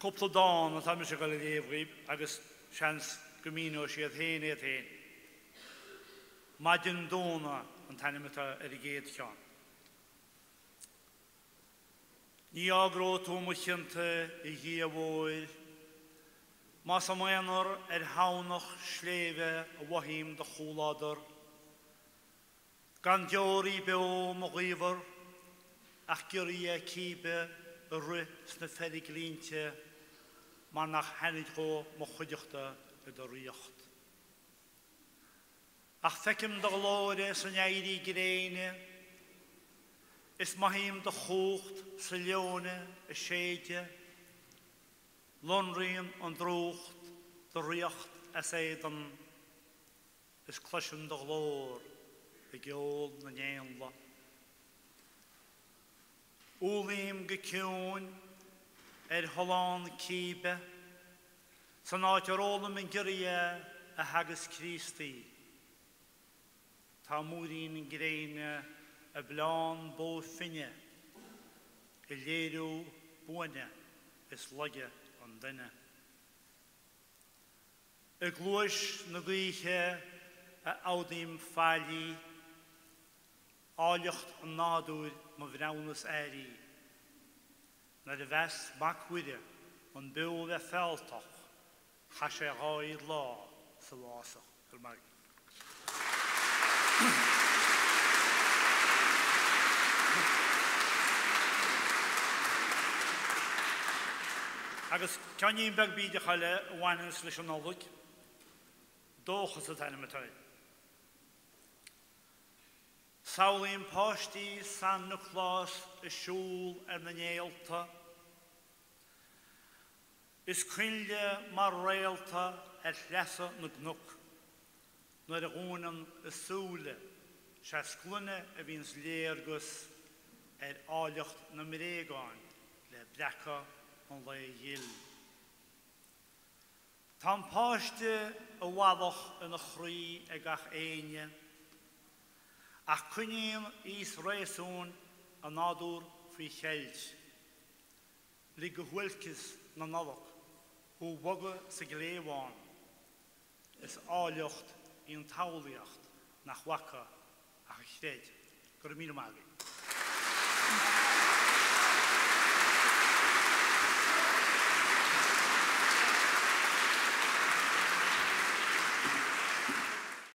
Cúpla dáin atá me se go le léomhríb agus seans go míú siad héine héin. Maidin dóna an tainimeta ar I géad teán. Ní agró túmachinte I ghiabhóil, mas am éanar ar hánach sléve a wahím de chúládar, gan deorí beo mo ghíomhar, ach gurí a cíbe a ru sna ferig línte, mar nach hanid go mo chuideachta a do riocht. Ach fecim de glóire san éirí gréine, is mahím de chócht sa leone a séide, lonríon an drócht de riocht a séidan, is cluisin de glór a geol na néanla. Úlíim go ciún ar Hollán cíbe, san áit ar ólam in gyria a hagus Christi. Tá múrín in gréine a blán bó finne, I léirú buine is loge an duine. I glúis na gluiche a ádaim fáilí, áiliocht an nádúr ma bhránas éirí. Na de bheas machuide an bú a feltach, cha sé gáid lá sa lásach ar mag. Agus ceanníon beag bíide chaile bhhainnas leis an nollag, dóchas a tainimitáid. Saolaíon páistí san na chlás I siúl ar na néalta, is cuinle mar réalta ar leasa na gnuk, nuair a gúnan is súle, se sclunne a bhíns léargus ar áiliocht na mréagáin le breacha an le dhéil. Tá páiste a bhadach in na chrí a gach éine, ach cuiníon ís réasún a nádúr frí cheilt. Lí go bhfuilchas na nalach, hú boga sa gléamháin, is áiliocht íon tálaíocht nach wacha a chréid. Gur míle mágaí.